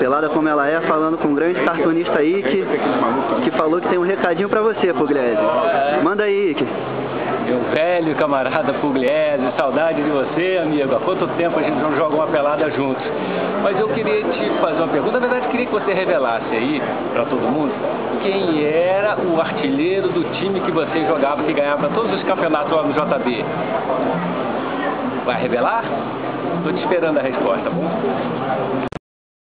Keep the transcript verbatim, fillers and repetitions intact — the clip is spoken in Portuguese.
Pelada Como Ela É, falando com o grande cartunista Ike, que falou que tem um recadinho pra você, Pugliese. Manda aí, Ike. Meu velho camarada Pugliese, saudade de você, amigo. Há quanto tempo a gente não joga uma pelada juntos? Mas eu queria te fazer uma pergunta. Na verdade, eu queria que você revelasse aí, pra todo mundo, quem era o artilheiro do time que você jogava, que ganhava todos os campeonatos lá no J B. Vai revelar? Tô te esperando a resposta, tá bom?